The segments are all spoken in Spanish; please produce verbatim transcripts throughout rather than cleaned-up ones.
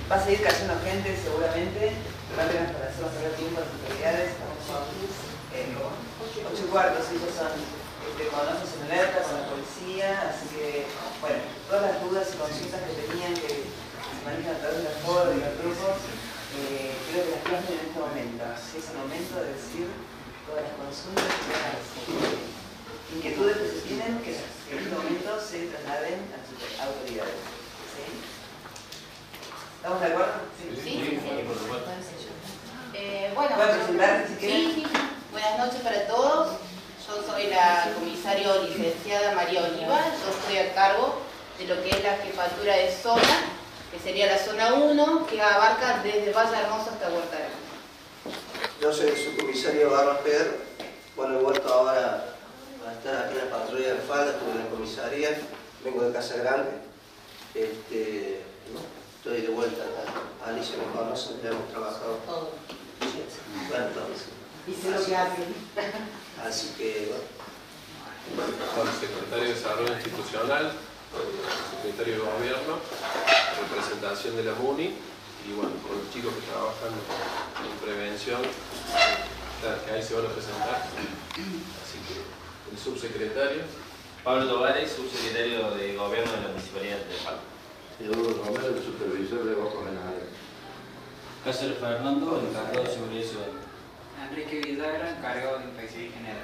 Va a seguir cayendo gente seguramente, rápidas para hacernos perder tiempo a las autoridades. Estamos eh, ocho y cuartos, ellos son este, con ojos en alerta, con la policía, así que, bueno, todas las dudas y consultas que tenían que se manejan a través de las foros y los grupos, eh, creo que las plasmen en este momento. Es el momento de decir todas las consultas y las eh, inquietudes que se tienen, que en este momento se trasladen a las autoridades. ¿Sí? ¿Estamos de acuerdo? Sí, sí, sí, sí. por supuesto. Eh, bueno, ¿Pueden presentarse si quieren? sí, sí. Buenas noches para todos. Yo soy la comisario licenciada María Oliva. Yo estoy a cargo de lo que es la jefatura de zona, que sería la zona uno, que abarca desde Valle Hermoso hasta Huerta Grande. Yo soy el subcomisario Barros Pedro. Bueno, he vuelto ahora a estar aquí en la patrulla de Falda, estuve en la comisaría, vengo de Casa Grande. Este, no, estoy de vuelta acá. Alicia me conoce, ya hemos trabajado. Todo. Sí, bueno, entonces. Dice lo que hacen. Así que, bueno. Con el secretario de Desarrollo Institucional, secretario de Gobierno, representación de la MUNI y bueno, con los chicos que trabajan en prevención, que ahí se van a presentar. Así que el subsecretario. Pablo Tovares, subsecretario de Gobierno de la Municipalidad de Falda. Eduardo Romero, el supervisor de Bajos Generales. Cáceres Fernando, encargado de Seguridad Ciudadana. Enrique Villagra, encargado de Inspección General.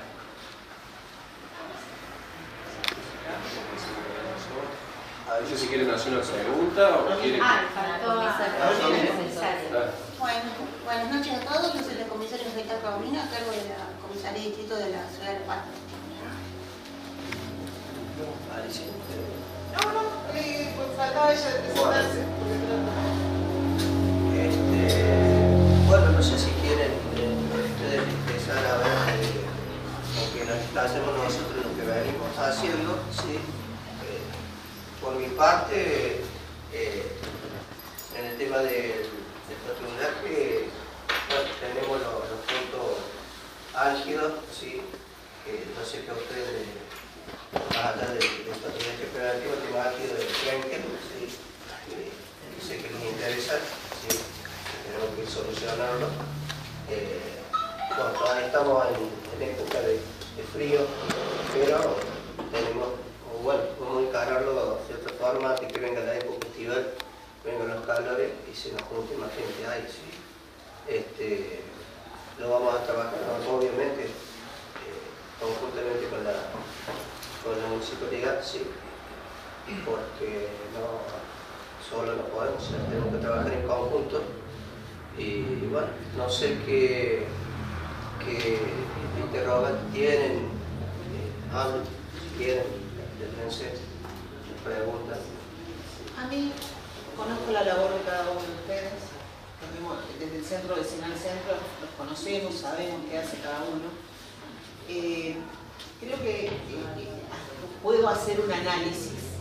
No sé si quieren hacer una pregunta o quieren... Ah, faltó la comisaria. Bueno, buenas noches a todos. Yo soy la comisaria Rita Paulina, a cargo de la comisaría de distrito de la ciudad de La Paz. Alicia. No, no, eh, pues faltaba ella de presentarse. Este, bueno, no sé si quieren eh, ustedes empezar a ver eh, lo que nos- hacemos nosotros, lo que venimos haciendo, ¿sí? Eh, por mi parte, eh, en el tema del, del patrullaje, bueno, tenemos los, los puntos álgidos, ¿sí? Que yo sé que a ustedes, les- más allá del, del patrullaje preventivo, el tema álgido del Schengen, ¿sí? Eh, sé que les interesa, ¿sí? Tenemos que solucionarlo. Eh, bueno, todavía estamos en, en época de, de frío, pero tenemos, o bueno, vamos a encararlo de otra forma, antes que venga la época estival, vengan los calores y se nos junte más gente ahí, ¿sí? Este, lo vamos a trabajar, obviamente, eh, conjuntamente con la, con la municipalidad, sí, porque no, solo no podemos, o sea, tenemos que trabajar en conjunto. Y bueno, no sé qué, qué interrogantes tienen, eh, hablen, si quieren, déjense preguntas. A mí conozco la labor de cada uno de ustedes, tenemos, desde el Centro Vecinal Centro los conocemos, sabemos qué hace cada uno. Eh, creo que eh, puedo hacer un análisis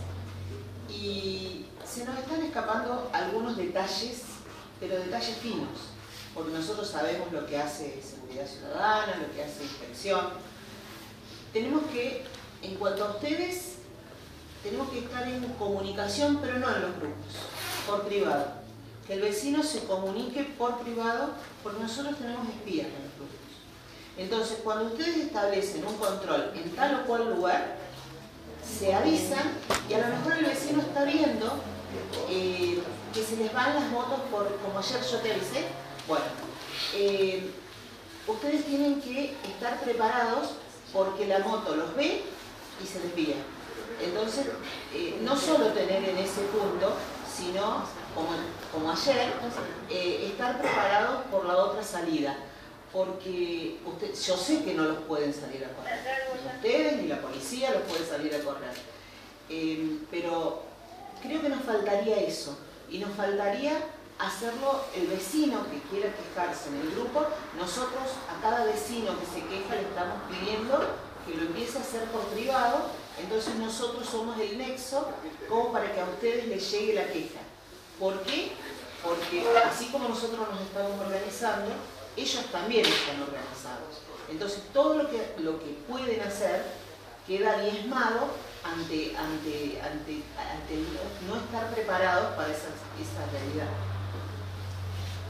y se nos están escapando algunos detalles, pero detalles finos, porque nosotros sabemos lo que hace Seguridad Ciudadana, lo que hace Inspección. Tenemos que, en cuanto a ustedes, tenemos que estar en comunicación, pero no en los grupos, por privado. Que el vecino se comunique por privado, porque nosotros tenemos espías en los grupos. Entonces, cuando ustedes establecen un control en tal o cual lugar, se avisan y a lo mejor el vecino está viendo eh, que se les van las motos, por, como ayer yo te avisé. Bueno, eh, ustedes tienen que estar preparados porque la moto los ve y se desvía. Entonces, eh, no solo tener en ese punto, sino, como, como ayer, eh, estar preparados por la otra salida. Porque usted, yo sé que no los pueden salir a correr. Ni ustedes ni la policía los puede salir a correr. Eh, pero creo que nos faltaría eso. Y nos faltaría hacerlo el vecino que quiera quejarse en el grupo. Nosotros a cada vecino que se queja le estamos pidiendo que lo empiece a hacer por privado. Entonces nosotros somos el nexo como para que a ustedes les llegue la queja. ¿Por qué? Porque así como nosotros nos estamos organizando, ellos también están organizados. Entonces todo lo que, lo que pueden hacer queda diezmado ante, ante, ante, ante el no estar preparados para esa, esa realidad.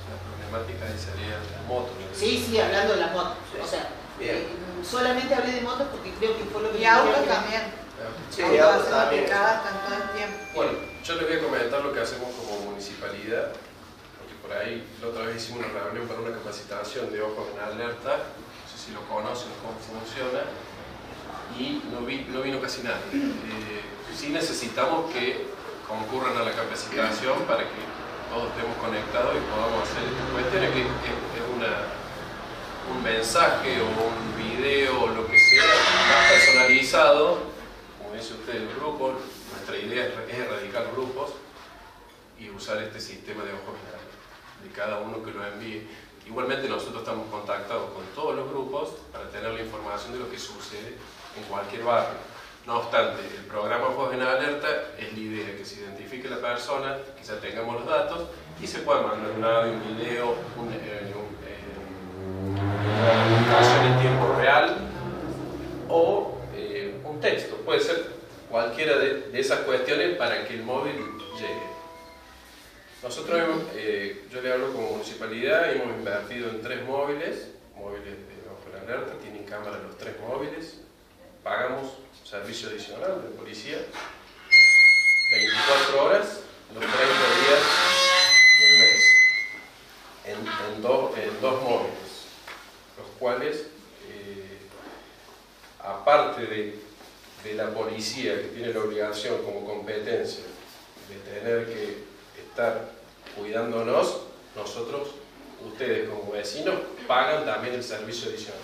la problemática ahí sería la moto, ¿no? Sí, sí, hablando de las motos. Sí. O sea, Bien. eh, solamente hablé de motos porque creo que fue lo que... Y autos dijeron. también. Sí, Autos autos hacemos también. picadas están todo el tiempo. Bueno, yo les voy a comentar lo que hacemos como municipalidad, porque por ahí la otra vez hicimos una reunión para una capacitación de ojos en alerta, no sé si lo conocen, cómo funciona, y no, vi, no vino casi nadie. Eh, sí necesitamos que concurran a la capacitación para que todos estemos conectados y podamos hacer estas cuestiones, que es, es una, un mensaje o un video o lo que sea más personalizado, como dice usted, el grupo. Nuestra idea es erradicar grupos y usar este sistema de ojos de cada uno que lo envíe. Igualmente nosotros estamos contactados con todos los grupos para tener la información de lo que sucede en cualquier barrio. No obstante, el programa Ojos en Alerta es la idea que se identifique la persona, que ya tengamos los datos y se pueda mandar un audio, un video, un, eh, un, eh, una comunicación en tiempo real o eh, un texto. Puede ser cualquiera de, de esas cuestiones para que el móvil llegue. Nosotros, hemos, eh, yo le hablo como municipalidad, hemos invertido en tres móviles, móviles de Ojos en Alerta, tienen cámara los tres móviles, pagamos servicio adicional de policía, veinticuatro horas, los treinta días del mes, en, en, do, en dos móviles, los cuales, eh, aparte de, de la policía que tiene la obligación como competencia de tener que estar cuidándonos, nosotros, ustedes como vecinos, pagan también el servicio adicional.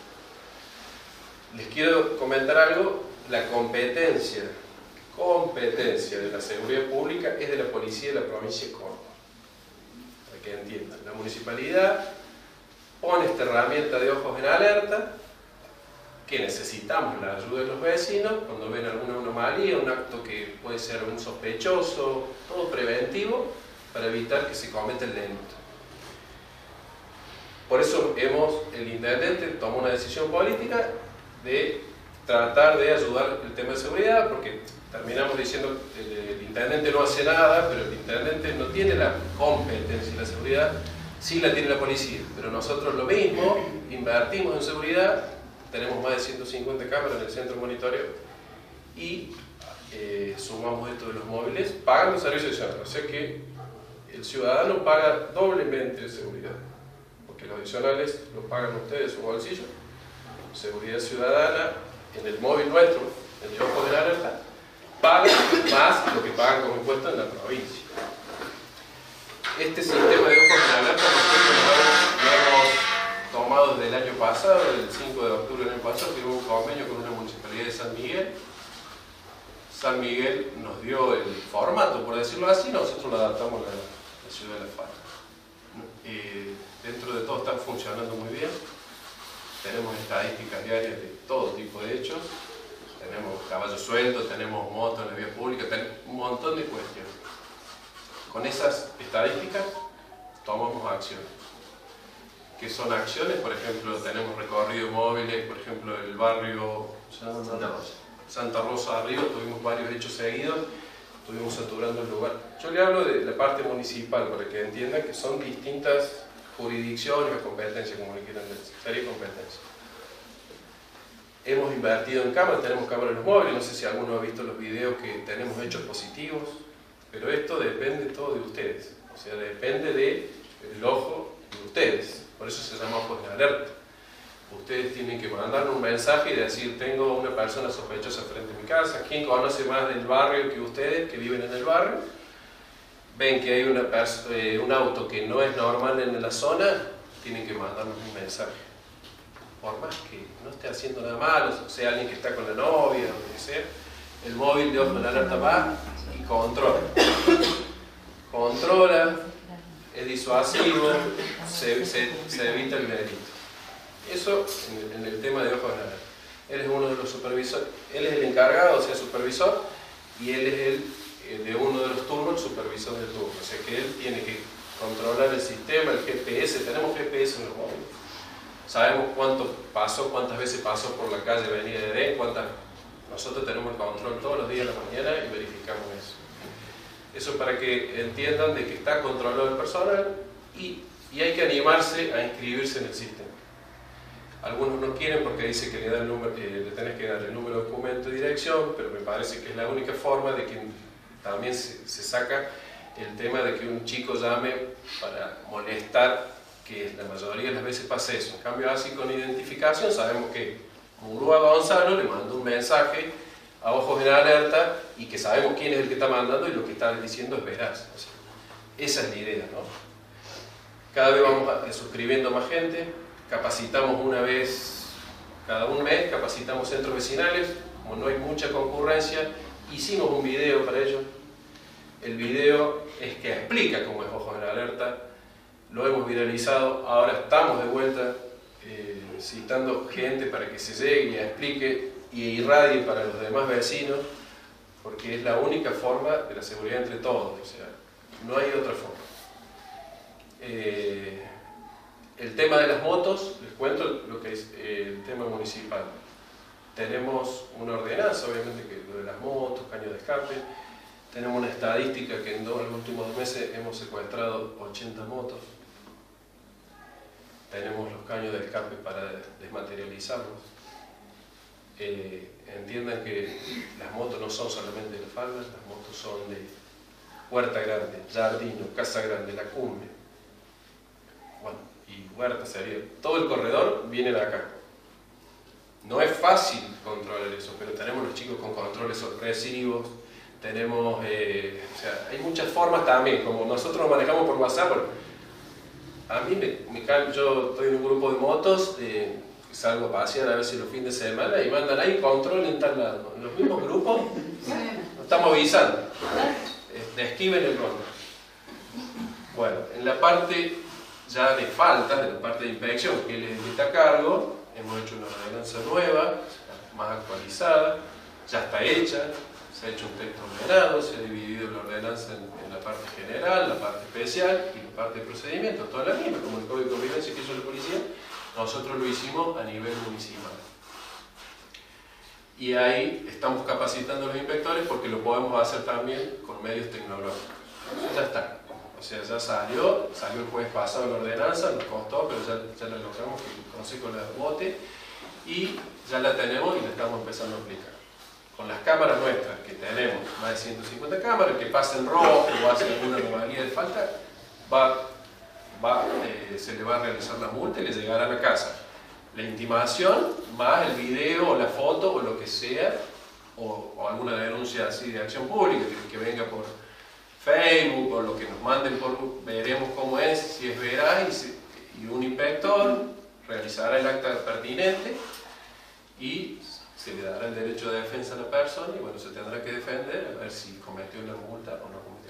Les quiero comentar algo, la competencia, competencia de la seguridad pública es de la policía de la provincia de Córdoba. Para que entiendan, la municipalidad pone esta herramienta de ojos en alerta, que necesitamos la ayuda de los vecinos cuando ven alguna anomalía, un acto que puede ser un sospechoso, todo preventivo, para evitar que se cometa el delito. Por eso hemos, el intendente tomó una decisión política de tratar de ayudar el tema de seguridad, porque terminamos diciendo que el, el intendente no hace nada, pero el intendente no tiene la competencia en la seguridad, sí la tiene la policía, pero nosotros lo mismo, invertimos en seguridad, tenemos más de ciento cincuenta cámaras en el centro de monitoreo y eh, sumamos esto de los móviles, pagan los servicios adicionales, o sea que el ciudadano paga doblemente de seguridad, porque los adicionales los pagan ustedes de su bolsillo. Seguridad ciudadana en el móvil nuestro, en el Ojos en Alerta, pagan más lo que pagan como impuesto en la provincia. Este sistema de Ojos en Alerta nosotros lo hemos tomado desde el año pasado, el cinco de octubre del año pasado, firmó un convenio con una municipalidad de San Miguel. San Miguel nos dio el formato, por decirlo así, nosotros lo adaptamos a la, la ciudad de La Falda. Eh, dentro de todo está funcionando muy bien. Tenemos estadísticas diarias de todo tipo de hechos, tenemos caballos sueltos, tenemos motos en la vía pública, tenemos un montón de cuestiones. Con esas estadísticas tomamos acciones. ¿Qué son acciones? Por ejemplo, tenemos recorridos móviles, por ejemplo, el barrio Santa Rosa, Santa Rosa arriba, tuvimos varios hechos seguidos, estuvimos saturando el lugar. Yo le hablo de la parte municipal para que entiendan que son distintas jurisdicciones o competencias, como le quieran decir, sería competencia. Hemos invertido en cámaras, tenemos cámaras en los móviles, no sé si alguno ha visto los videos que tenemos hechos positivos, pero esto depende todo de ustedes, o sea, depende del ojo de ustedes, por eso se llama ojos de alerta. Ustedes tienen que mandarme un mensaje y decir, tengo una persona sospechosa frente a mi casa, ¿quién conoce más del barrio que ustedes, que viven en el barrio? Ven que hay una eh, un auto que no es normal en la zona, tienen que mandarnos un mensaje. Por más que no esté haciendo nada malo, o sea alguien que está con la novia, o lo que sea, el móvil de Ojos en Alerta va y controla. Controla, es disuasivo, se, se, se evita el delito. Eso en, en el tema de Ojos en Alerta. Él es uno de los supervisores, él es el encargado, o sea, supervisor, y él es el de uno de los turnos, el supervisor del turno, o sea que él tiene que controlar el sistema, el G P S, tenemos G P S en los móviles, sabemos cuánto pasó, cuántas veces pasó por la calle Avenida de Edén, cuántas, nosotros tenemos el control todos los días de la mañana y verificamos eso. Eso para que entiendan de que está controlado el personal y y hay que animarse a inscribirse en el sistema. Algunos no quieren porque dice que le, da el número, eh, le tenés que dar el número de documento y dirección, pero me parece que es la única forma de que también se, se saca el tema de que un chico llame para molestar, que la mayoría de las veces pasa eso. En cambio, así con identificación sabemos que Murúa Gonzalo le mandó un mensaje a ojos en alerta y que sabemos quién es el que está mandando y lo que está diciendo es veraz. O sea, esa es la idea, ¿no? Cada vez vamos a, suscribiendo más gente, capacitamos una vez cada un mes, capacitamos centros vecinales, como no hay mucha concurrencia, hicimos un video para ellos. El video es que explica cómo es ojos en alerta, lo hemos viralizado, ahora estamos de vuelta eh, citando gente para que se llegue y explique y irradie para los demás vecinos, porque es la única forma de la seguridad entre todos, o sea, no hay otra forma. Eh, el tema de las motos, les cuento lo que es eh, el tema municipal. Tenemos una ordenanza, obviamente, que lo de las motos, caños de escape. Tenemos una estadística que en, dos, en los últimos dos meses hemos secuestrado ochenta motos. Tenemos los caños de escape para desmaterializarlos. Eh, entiendan que las motos no son solamente de Faldas, las motos son de Huerta Grande, Jardino, Casa Grande, La Cumbre. Bueno, y Huerta sería, todo el corredor viene de acá. No es fácil controlar eso, pero tenemos los chicos con controles sorpresivos, tenemos, eh, o sea, hay muchas formas también, como nosotros lo manejamos por WhatsApp. Bueno, a mí me, me yo estoy en un grupo de motos, eh, salgo a pasear a veces los fines de semana y mandan ahí control en tal lado. En los mismos grupos nos estamos avisando, esquiven el control. Bueno, en la parte ya de faltas, de la parte de inspección que les está a cargo, hemos hecho una ordenanza nueva, más actualizada, ya está hecha, se ha hecho un texto ordenado, se ha dividido la ordenanza en, en la parte general, la parte especial y la parte de procedimiento, toda la misma, como el Código de Convivencia que hizo la policía, nosotros lo hicimos a nivel municipal. Y ahí estamos capacitando a los inspectores porque lo podemos hacer también con medios tecnológicos. Ya está. O sea, ya salió, salió el jueves pasado la ordenanza, nos costó, pero ya, ya la logramos que el Consejo la vote y ya la tenemos y la estamos empezando a aplicar. Con las cámaras nuestras, que tenemos más de ciento cincuenta cámaras, que pasen rojo o hacen alguna anomalía de falta, va, va, eh, se le va a realizar la multa y le llegará a la casa. La intimación, más el video o la foto o lo que sea, o, o alguna denuncia así de acción pública, que, que venga por Facebook o lo que nos manden, por, veremos cómo es, si es veraz, y, si, y un inspector realizará el acta pertinente y se le dará el derecho de defensa a la persona y bueno, se tendrá que defender a ver si cometió la multa o no cometió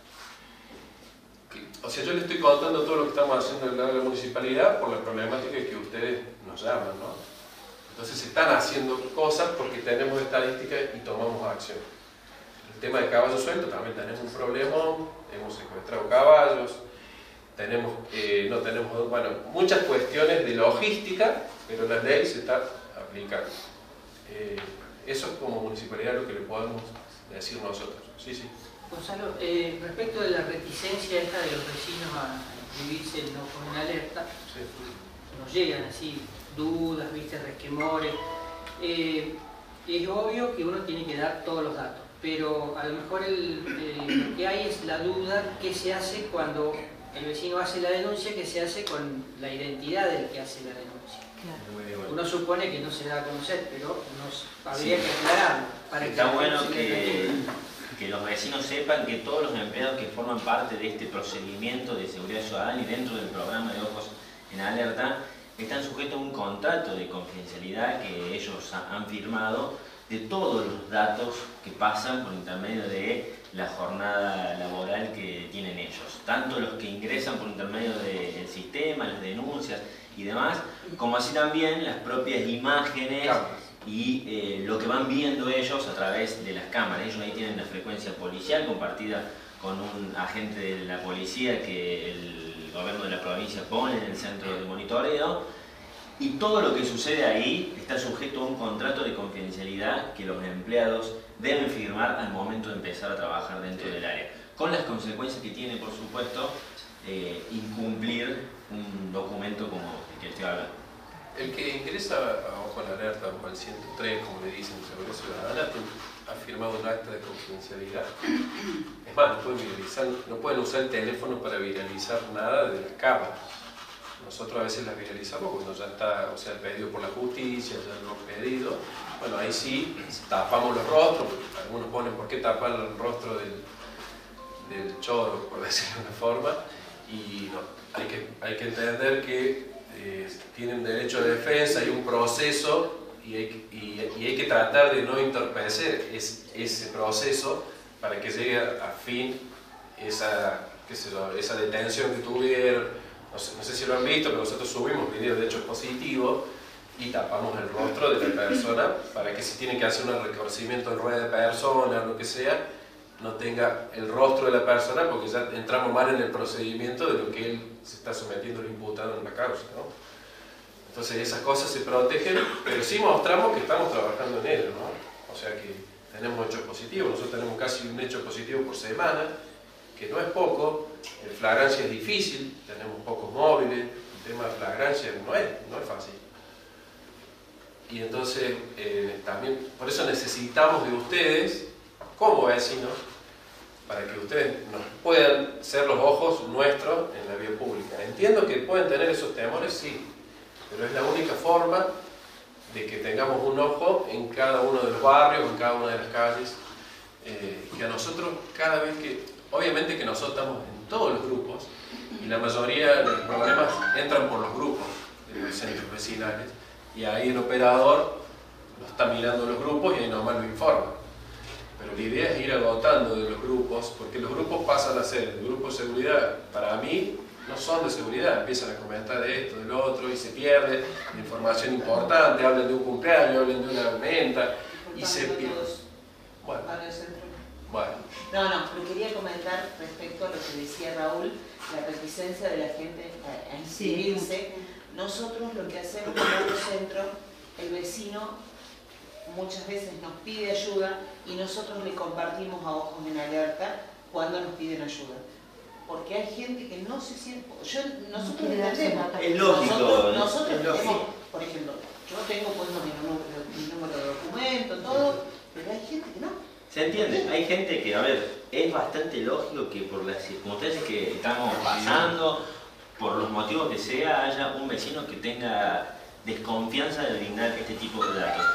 la multa. O sea, yo le estoy contando todo lo que estamos haciendo en la municipalidad por la problemática que ustedes nos llaman, ¿no? Entonces se están haciendo cosas porque tenemos estadísticas y tomamos acción. El tema de caballos sueltos también tenemos un problemón, hemos secuestrado caballos, tenemos, eh, no tenemos, bueno, muchas cuestiones de logística, pero la ley se está aplicando. Eh, eso es como municipalidad lo que le podemos decir nosotros. Sí, sí. Gonzalo, eh, respecto de la reticencia esta de los vecinos a inscribirse en Ojos en Alerta, sí. Nos llegan así dudas, viste, resquemores. Eh, es obvio que uno tiene que dar todos los datos, pero a lo mejor el, el, lo que hay es la duda qué se hace cuando el vecino hace la denuncia, qué se hace con la identidad del que hace la denuncia. Claro. Uno supone que no se da a conocer, pero nos habría sí. que aclararlo. Para Está que bueno que, que los vecinos sepan que todos los empleados que forman parte de este procedimiento de seguridad ciudadana y dentro del programa de Ojos en Alerta están sujetos a un contrato de confidencialidad que ellos han firmado de todos los datos que pasan por intermedio de la jornada laboral que tienen ellos, tanto los que ingresan por intermedio del sistema, las denuncias y demás, como así también las propias imágenes y eh, lo que van viendo ellos a través de las cámaras. Ellos ahí tienen la frecuencia policial compartida con un agente de la policía que el gobierno de la provincia pone en el centro de monitoreo, y todo lo que sucede ahí está sujeto a un contrato de confidencialidad que los empleados deben firmar al momento de empezar a trabajar dentro del área, con las consecuencias que tiene, por supuesto, eh, incumplir un documento como el que estoy hablando. El que ingresa a Ojo en Alerta o al ciento tres, como le dicen, Seguridad Ciudadana, ha firmado un acta de confidencialidad. Es más, no pueden, viralizar, no pueden usar el teléfono para viralizar nada de las cámaras. Nosotros a veces las viralizamos cuando ya está, o sea, el pedido por la justicia, ya lo hemos pedido. Bueno, ahí sí, tapamos los rostros, algunos ponen por qué tapar el rostro del, del choro, por decirlo de una forma, y no, hay que, hay que entender que eh, tienen derecho de defensa, hay un proceso y hay, y, y hay que tratar de no entorpecer es, ese proceso para que llegue a, a fin esa, qué sé yo, esa detención que tuvieron. No sé, no sé si lo han visto, pero nosotros subimos videos de hechos positivos y tapamos el rostro de la persona para que si tiene que hacer un reconocimiento en rueda de persona o lo que sea, no tenga el rostro de la persona, porque ya entramos mal en el procedimiento de lo que él se está sometiendo al imputado en la causa, ¿no? Entonces esas cosas se protegen, pero sí mostramos que estamos trabajando en ello, ¿no? O sea que tenemos hechos positivos, nosotros tenemos casi un hecho positivo por semana, que no es poco. El flagrancia es difícil, tenemos pocos móviles, el tema de flagrancia no es, no es fácil. Y entonces eh, también, por eso necesitamos de ustedes, como vecinos, para que ustedes nos puedan ser los ojos nuestros en la vía pública. Entiendo que pueden tener esos temores, sí, pero es la única forma de que tengamos un ojo en cada uno de los barrios, en cada una de las calles, eh, que a nosotros cada vez que, obviamente que nosotros estamos en todos los grupos, y la mayoría de los problemas entran por los grupos de los centros vecinales, y ahí el operador lo está mirando los grupos y ahí nomás lo informa. Pero la idea es ir agotando de los grupos, porque los grupos pasan a ser el grupo de seguridad. Para mí no son de seguridad, empiezan a comentar de esto, de lo otro, y se pierde la información importante, hablan de un cumpleaños, hablan de una venta, y se pierde. Bueno. Bueno. No, no, me quería comentar respecto a lo que decía Raúl, la reticencia de la gente a, a inscribirse. Sí. Nosotros lo que hacemos en nuestro centro, el vecino muchas veces nos pide ayuda y nosotros le compartimos a Ojos en Alerta cuando nos piden ayuda. Porque hay gente que no se siente... Yo, nosotros no entendemos. Es lógico. Nosotros, nosotros es lógico. tenemos, por ejemplo, yo tengo puesto mi número, mi número de documento, todo, pero hay gente que no. ¿Se entiende? Hay gente que, a ver, es bastante lógico que por las circunstancias que estamos pasando, por los motivos que sea, haya un vecino que tenga desconfianza de brindar este tipo de datos.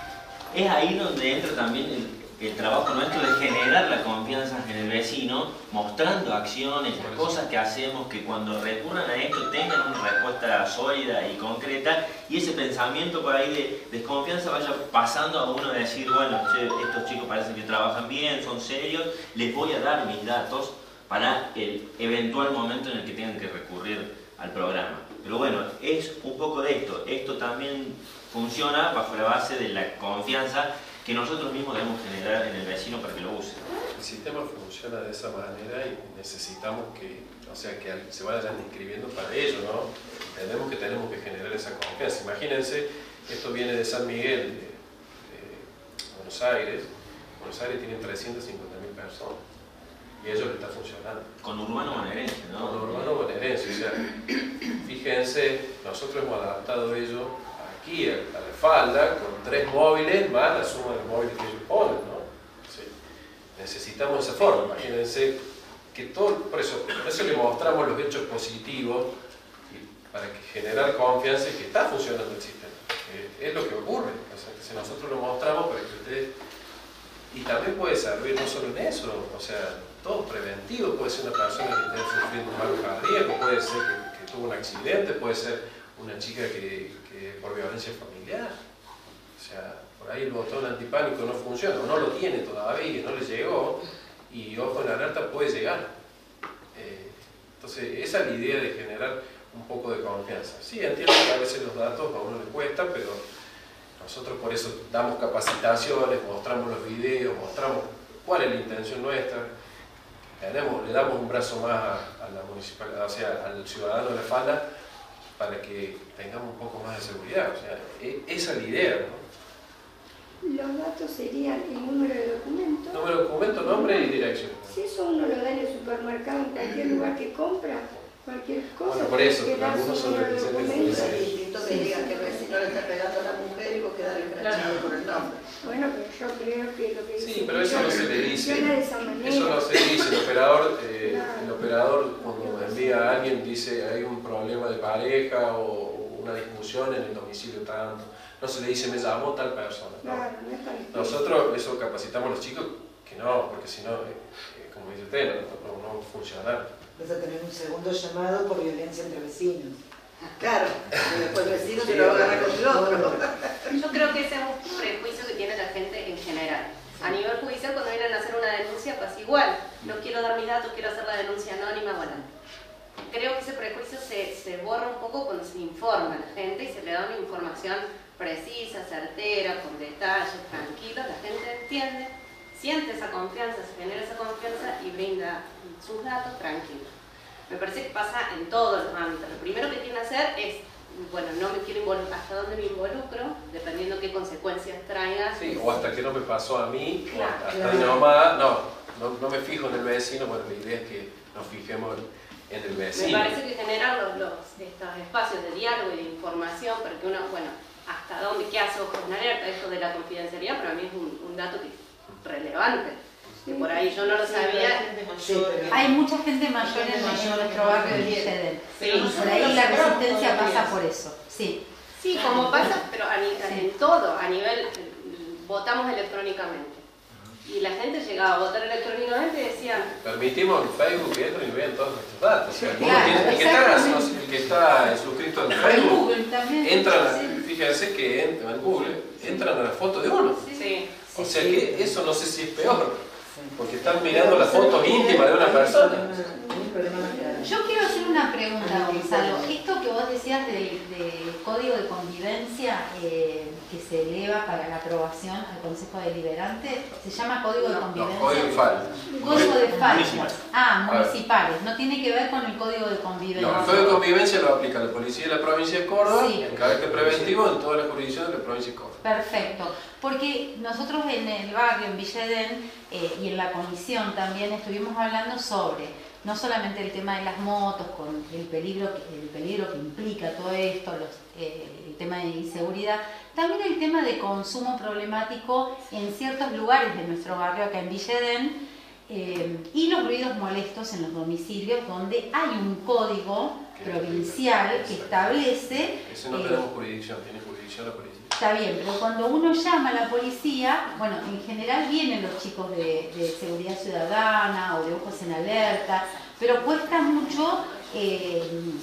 Es ahí donde entra también el, el trabajo nuestro de generar la confianza en el vecino, mostrando acciones, las cosas que hacemos, que cuando recurran a esto tengan una respuesta sólida y concreta, y ese pensamiento por ahí de desconfianza vaya pasando a uno de decir, bueno, che, estos chicos parecen que trabajan bien, son serios, les voy a dar mis datos para el eventual momento en el que tengan que recurrir al programa. Pero bueno, es un poco de esto. Esto también funciona bajo la base de la confianza que nosotros mismos debemos generar en el vecino para que lo use. El sistema funciona de esa manera y necesitamos que, o sea, que se vayan inscribiendo para ello, ¿no? Entendemos que tenemos que generar esa confianza. Imagínense, esto viene de San Miguel, de, de Buenos Aires. Buenos Aires tiene trescientas cincuenta mil personas. Y a ellos les está funcionando. Con urbano bonaerense, ¿no? Con urbano bonaerense, o sea, fíjense, nosotros hemos adaptado ello aquí a, a la falda con tres móviles más la suma de móviles que ellos ponen, ¿no? Sí. Necesitamos esa forma, imagínense que todo, por eso, por eso le mostramos los hechos positivos y para que generar confianza y que está funcionando el sistema. Eh, es lo que ocurre, o sea, que si nosotros lo mostramos para que ustedes... Y también puede servir no solo en eso, o sea, todo preventivo, puede ser una persona que esté sufriendo un paro cardíaco, puede ser que, que tuvo un accidente, puede ser una chica que, que por violencia familiar, o sea, por ahí el botón antipánico no funciona, o no lo tiene todavía, no le llegó, y Ojo en Alerta puede llegar. Eh, entonces, esa es la idea de generar un poco de confianza. Sí, entiendo que a veces los datos a uno le cuesta, pero nosotros por eso damos capacitaciones, mostramos los videos, mostramos cuál es la intención nuestra. Tenemos, le damos un brazo más a, a la municipalidad, o sea, al ciudadano de la falda, para que tengamos un poco más de seguridad. O sea, e, esa es la idea, ¿no? Los datos serían el número de documento. Número de documento, nombre y dirección. Si eso uno lo da en el supermercado, en cualquier lugar que compra, cualquier cosa. Bueno, por eso, que pero algunos son da reticentes documento. con Es ese. distinto que digan que el vecino le está pegando a la mujer y vos quedás enfrascado por el nombre. Bueno, pero yo creo que lo que Sí, dice pero eso no se le dice. funciona de esa manera. Eso no se dice. El operador, eh, Claro. el operador cuando envía a alguien dice hay un problema de pareja o una discusión en el domicilio tanto. No se le dice me llamó tal persona. No. Claro, no es tan difícil. Nosotros eso capacitamos a los chicos que no, porque si no, eh, eh, como dice usted, no, no, no funciona. Vas a tener un segundo llamado por violencia entre vecinos. Claro, y después el vecino se lo va a agarrar con el otro. Yo creo que ese es un prejuicio que tiene la gente en general. A nivel judicial, cuando vienen a hacer una denuncia, pasa igual. No quiero dar mis datos, quiero hacer la denuncia anónima, bueno. Creo que ese prejuicio se, se borra un poco cuando se informa a la gente y se le da una información precisa, certera, con detalles, tranquilo. La gente entiende, siente esa confianza, se genera esa confianza y brinda sus datos tranquilos. Me parece que pasa en todos los ámbitos. Lo primero que tiene que hacer es, bueno, no me quiero involucrar, hasta dónde me involucro, dependiendo qué consecuencias traiga. Sí, o hasta que no me pasó a mí, Claro, o hasta claro. mi mamá, no, no, no me fijo en el vecino, bueno, la idea es que nos fijemos en el Me vecino. parece que generar los, los, estos espacios de diálogo y de información para que uno, bueno, hasta dónde, qué hace Ojos en Alerta, esto de la confidencialidad, para mí es un, un dato que es relevante. Que por ahí yo no lo sabía. Hay mucha gente mayor en nuestro barrio de Villa Edén. Sí. Por ahí la resistencia pasa por eso. Sí. Sí, como pasa, pero a ni- en todo, a nivel, eh, votamos electrónicamente. Y la gente llegaba a votar electrónicamente y decían, Permitimos en Facebook que entren y vean todos nuestros datos. O sea, uno Claro, tiene- el, que está, exactamente. el que está suscrito en En Facebook, Google también. entran, a- Sí. fíjense que entran en Google, entran a la foto de uno. sí, O sea que eso no sé si es peor, porque están mirando las fotos íntimas de una persona. Yo quiero hacer una pregunta, Gonzalo. Esto que vos decías del, del código de convivencia eh, que se eleva para la aprobación al Consejo Deliberante, ¿se llama código de No, convivencia? código de falta. Código de falta. Municipal. Ah, A ver. municipales. No tiene que ver con el código de convivencia. No, el código de convivencia lo aplica la policía de la provincia de Córdoba, Sí. en carácter preventivo en todas las jurisdicciones de la provincia de Córdoba. Perfecto, porque nosotros en el barrio, en Villa Edén, eh, y en la comisión también estuvimos hablando sobre no solamente el tema de las motos, con el peligro que, el peligro que implica todo esto, los, eh, el tema de inseguridad, también el tema de consumo problemático en ciertos lugares de nuestro barrio, acá en Villa Edén, eh, y los ruidos molestos en los domicilios, donde hay un código provincial que establece... Ese no eh, tenemos jurisdicción, tiene jurisdicción la policía. Está bien, pero cuando uno llama a la policía, bueno, en general vienen los chicos de, de seguridad ciudadana o de ojos en alerta, pero cuesta mucho eh,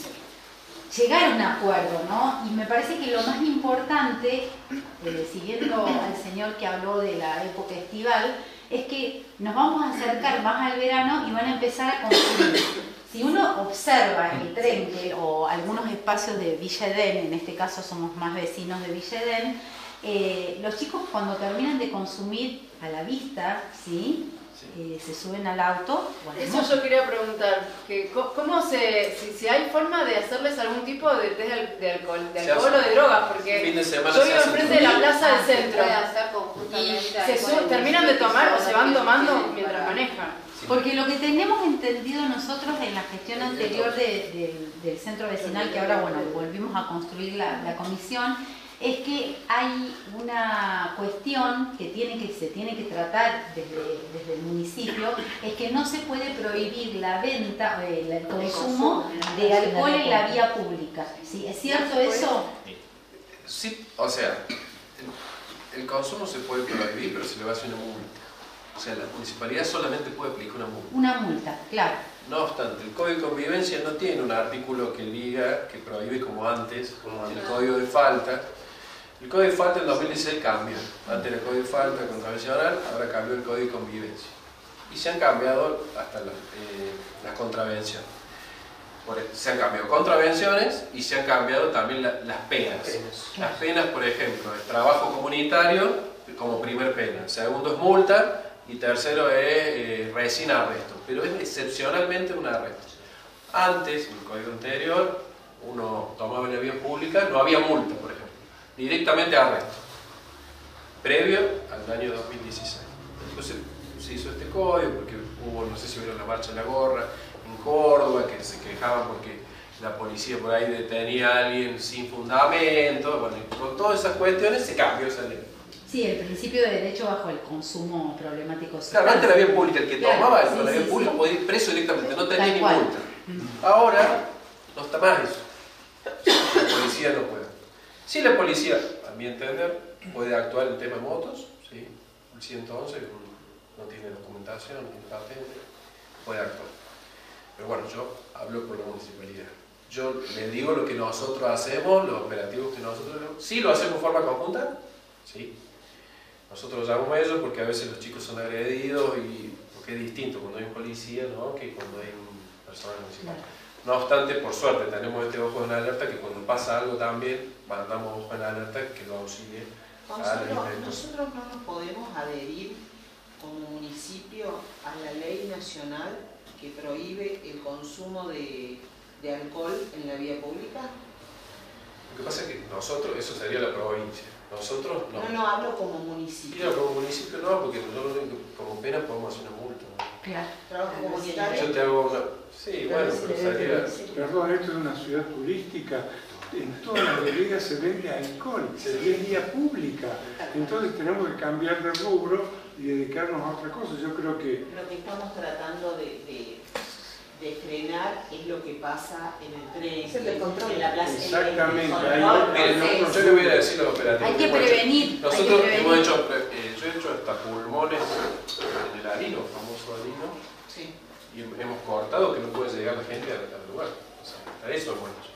llegar a un acuerdo, ¿no? Y me parece que lo más importante, eh, siguiendo al señor que habló de la época estival, es que nos vamos a acercar más al verano y van a empezar a consumir. Si uno observa el Trenque o algunos espacios de Villa Edén, en este caso somos más vecinos de Villa Edén, eh, los chicos cuando terminan de consumir a la vista, ¿sí? Eh, se suben al auto. Bueno, Eso yo quería preguntar, que co- ¿cómo se, si, si hay forma de hacerles algún tipo de test de, al- de alcohol, de Se alcohol hace. o de drogas? Porque Fin de semana yo se vivo hace enfrente de la todo. plaza del Ah, se centro puede hacer y conjuntamente se alcohol su- en terminan de el tomar o se van piso, tomando para- mientras manejan. Porque lo que tenemos entendido nosotros en la gestión anterior de- de- del centro vecinal, que ahora bueno volvimos a construir la, la comisión, es que hay una cuestión que, tiene que se tiene que tratar desde, desde el municipio, es que no se puede prohibir la venta, el, el consumo de alcohol en la vía pública. ¿Sí? ¿Es cierto eso? Sí, o sea, el, el consumo se puede prohibir, pero se le va a hacer una multa. O sea, la municipalidad solamente puede aplicar una multa. Una multa, claro. No obstante, el Código de Convivencia no tiene un artículo que diga, que prohíbe como antes, el Código de Falta. El Código de Falta en dos mil dieciséis cambió. Antes era el Código de Falta contravencional, ahora cambió el Código de Convivencia. Y se han cambiado hasta las, eh, las contravenciones. Por, se han cambiado contravenciones y se han cambiado también la, las penas. Las penas, por ejemplo, es trabajo comunitario como primer pena. Segundo es multa y tercero es eh, recién arresto. Pero es excepcionalmente un arresto. Antes, en el código anterior, uno tomaba en la vía pública, no había multa, por ejemplo. Directamente arresto. Previo al año dos mil dieciséis. Entonces se hizo este código porque hubo, no sé si vieron la marcha de la gorra en Córdoba, que se quejaban quejaban porque la policía por ahí detenía a alguien sin fundamento, bueno, y con todas esas cuestiones se cambió esa ley. Sí, el principio de derecho bajo el consumo problemático. Claro, antes la vía pública, el que Claro, tomaba sí, la vía sí, pública sí. podía ir preso directamente, no tenía Tal ni cual. multa. Ahora no está más eso. La policía no puede. Sí, la policía, a mi entender, puede actuar en tema de motos, ¿sí? El ciento once no tiene documentación, no tiene patente, puede actuar. Pero bueno, yo hablo por la municipalidad. Yo les digo lo que nosotros hacemos, los operativos que nosotros hacemos. Sí, lo hacemos de forma conjunta, sí. Nosotros llamamos a ellos porque a veces los chicos son agredidos y porque es distinto cuando hay un policía, ¿no?, que cuando hay un personal municipal. No obstante, por suerte, tenemos este ojo en alerta que cuando pasa algo también mandamos ojo en alerta que lo auxilie a la Nosotros, gente. nosotros no nos podemos adherir como municipio a la ley nacional que prohíbe el consumo de, de alcohol en la vía pública. Lo que pasa es que nosotros, eso sería la provincia. Nosotros no. No, no hablo como municipio. Mira, como municipio no, porque nosotros como pena podemos hacer una multa, ¿no? Claro. Trabajo comunitario. Yo te hago una... Sí, bueno, pero sería... Perdón, esto es una ciudad turística. En todas las bodegas se vende alcohol, se vende vía pública. Entonces tenemos que cambiar de rubro y dedicarnos a otra cosa. Yo creo que... Lo que estamos tratando de, de, de frenar es lo que pasa en el tren, Se le controla. en la plaza. Exactamente. En el Ahí- control. Miren, ahí- yo le voy a decir los operativos. Hay que hemos hecho. prevenir, Nosotros hay que prevenir. hemos hecho, eh, yo he hecho hasta pulmones en el harino, famoso harino, Sí. y hemos cortado que no puede llegar la gente al, al lugar. O sea, hasta eso hemos hecho.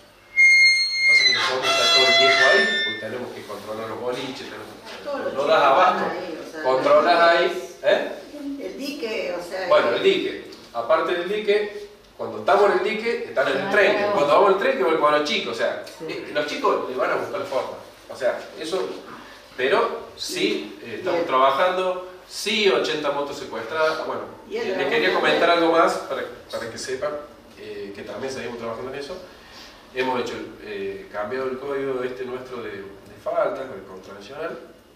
Pasa que no podemos estar todo el tiempo ahí, porque tenemos que controlar los boliches, Todos tenemos, los no chicos das abasto. van ahí, o sea, Controlas ahí, ¿eh? El dique, o sea... Bueno, que- el dique. Aparte del dique, cuando estamos en el dique, están en el Ah, tren. claro. Cuando vamos en el tren, que voy con los chicos. O sea, eh, los chicos le van a buscar forma. O sea, eso. Pero sí, eh, estamos Bien. trabajando. Sí, ochenta motos secuestradas. Bueno, Y el eh, les dragón quería también. comentar algo más para, para que sepan eh, que también seguimos trabajando en eso. Hemos hecho, eh, cambiado el código este nuestro de, de faltas, el contravencional,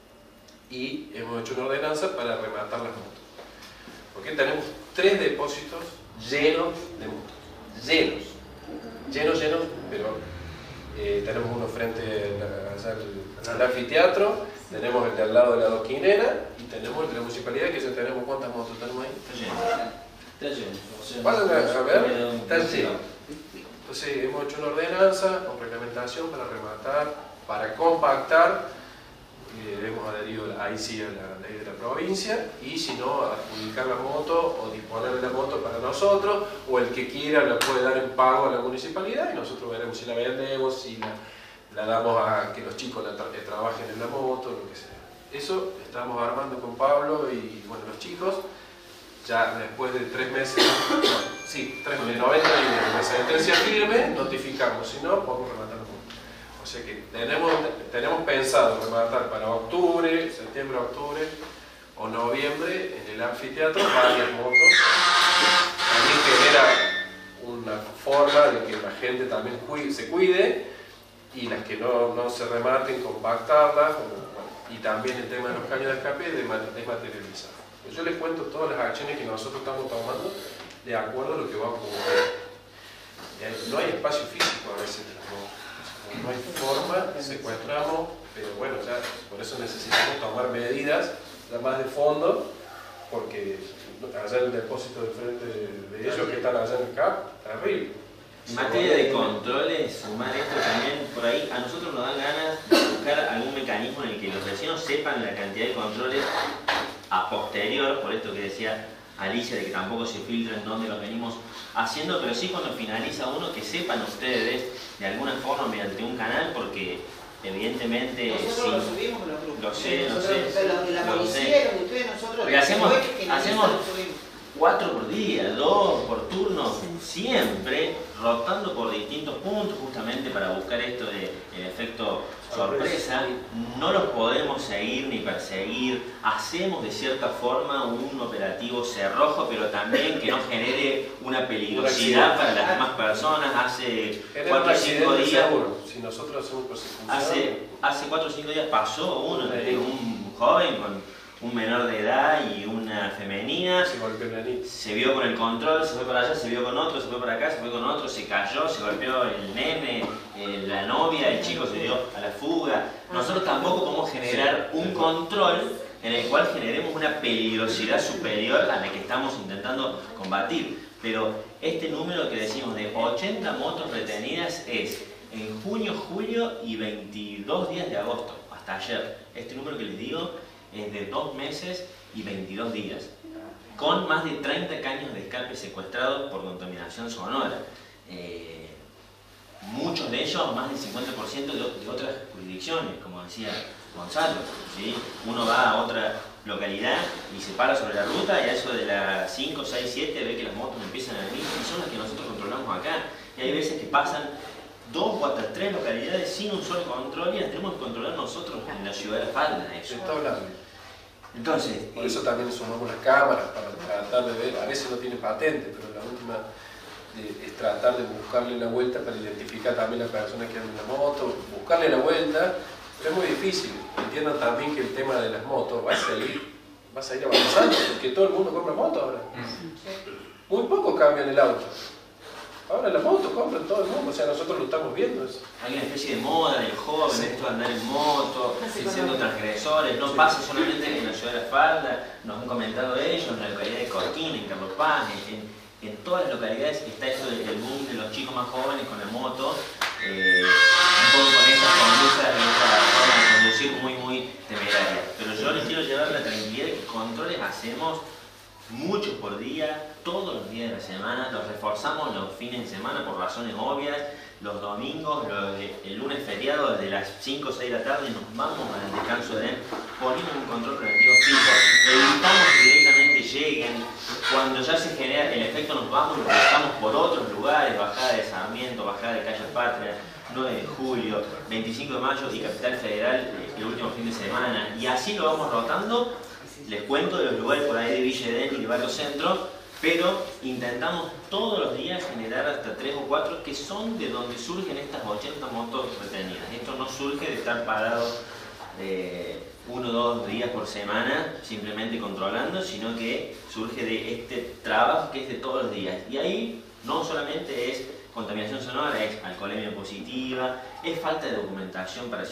y hemos hecho una ordenanza para rematar las motos. Porque tenemos tres depósitos llenos de motos. Llenos. Llenos, llenos, pero eh, tenemos uno frente a- allá al, al anfiteatro, tenemos el de al lado de la doquinera y tenemos el de la municipalidad, que ya tenemos, ¿cuántas motos tenemos ahí? Está lleno. Está lleno. O sea, Vayan a, a ver, está no- lleno. Entonces hemos hecho una ordenanza con reglamentación para rematar, para compactar. Eh, hemos adherido ahí sí a la ley de la provincia, y si no, adjudicar la moto o disponer de la moto para nosotros, o el que quiera la puede dar en pago a la municipalidad y nosotros veremos si la vendemos, si la, la damos a que los chicos la tra eh, trabajen en la moto, lo que sea. Eso estamos armando con Pablo y bueno, los chicos. Ya después de tres meses, no, sí, tres meses, noventa días de la sentencia firme, notificamos, si no, podemos rematar los puntos. O sea que tenemos, tenemos pensado rematar para octubre, septiembre, octubre o noviembre en el anfiteatro varias motos. También genera una forma de que la gente también cuide, se cuide, y las que no, no se rematen, compactarlas, o, bueno, y también el tema de los caños de escape, desmaterializar. Yo les cuento todas las acciones que nosotros estamos tomando de acuerdo a lo que va a ocurrir. No hay espacio físico a veces, no, no hay forma, secuestramos, pero bueno, ya por eso necesitamos tomar medidas ya más de fondo, porque allá el depósito de frente de ellos que están allá en el C A P, terrible. En materia de controles, sumar esto también, por ahí a nosotros nos dan ganas de buscar algún mecanismo en el que los vecinos sepan la cantidad de controles a posterior, por esto que decía Alicia, de que tampoco se filtren dónde los venimos haciendo, pero sí cuando finaliza uno, que sepan ustedes de alguna forma mediante un canal, porque evidentemente Nosotros sí, lo subimos en los grupos. lo sé, lo Nosotros, sé, Los de la lo policía, sé. los de ustedes, nosotros. Porque hacemos, los que finalizan, hacemos lo subimos. cuatro por día, dos por turno, siempre rotando por distintos puntos, justamente para buscar esto de el efecto sorpresa. No los podemos seguir ni perseguir. Hacemos de cierta forma un operativo cerrojo, pero también que no genere una peligrosidad para las demás personas. Hace Genera un cuatro o cinco accidente días. seguro. Si nosotros hacemos persecución. Hace, hace cuatro o cinco días pasó uno, Sí. un joven con un menor de edad y una femenina. Se golpeó una niña. Se vio con el control, se fue para allá, se vio con otro, se fue para acá, se fue con otro, se cayó, se golpeó el nene, eh, la novia, el chico se dio a la fuga. Nosotros tampoco podemos generar un control en el cual generemos una peligrosidad superior a la que estamos intentando combatir. Pero este número que decimos de ochenta motos retenidas es en junio, julio y veintidós días de agosto, hasta ayer. Este número que les digo es de dos meses y veintidós días, con más de treinta caños de escape secuestrados por contaminación sonora. Eh, muchos de ellos, más del cincuenta por ciento de, de otras jurisdicciones, como decía Gonzalo, ¿sí? Uno va a otra localidad y se para sobre la ruta y a eso de las cinco, seis, siete ve que las motos empiezan a venir y son las que nosotros controlamos acá. Y hay veces que pasan dos o hasta tres localidades sin un solo control y las tenemos que controlar nosotros en la ciudad de La Falda. Eso. Está hablando. Entonces, por eso también sumamos las cámaras para tratar de ver, a veces no tiene patente, pero la última eh, es tratar de buscarle la vuelta para identificar también a la persona que anda en la moto, buscarle la vuelta, pero es muy difícil. Entiendan también que el tema de las motos va a seguir, va a seguir avanzando, porque todo el mundo compra moto ahora. Muy pocos cambian el auto. Ahora la moto compran todo el mundo, o sea, nosotros lo estamos viendo eso. Hay una especie de moda del joven, sí. Esto de andar en moto, siendo transgresores, no pasa solamente en la ciudad de La Falda, nos han comentado ellos, en la localidad de Corquín, en Carlos Paz, en, en todas las localidades está eso del boom de los chicos más jóvenes con la moto, eh, un poco con estas conductas, esta forma de conducir muy, muy temeraria. Pero yo les quiero llevar la tranquilidad de que controles hacemos muchos por día, todos los días de la semana, los reforzamos los fines de semana por razones obvias, los domingos, los, el lunes feriado desde las cinco o seis de la tarde nos vamos al descanso de él, ponemos un control preventivo fijo, evitamos que directamente lleguen, cuando ya se genera el efecto nos vamos y nos buscamos por otros lugares, bajada de Sarmiento, bajada de Calle Patria, nueve de julio, veinticinco de mayo y Capital Federal el último fin de semana, y así lo vamos rotando. Les cuento de los lugares por ahí de Villa Edén y de Barrio Centro, pero intentamos todos los días generar hasta tres o cuatro que son de donde surgen estas ochenta motos retenidas. Esto no surge de estar parado eh, uno o dos días por semana simplemente controlando, sino que surge de este trabajo que es de todos los días. Y ahí no solamente es contaminación sonora, es alcoholemia positiva, es falta de documentación para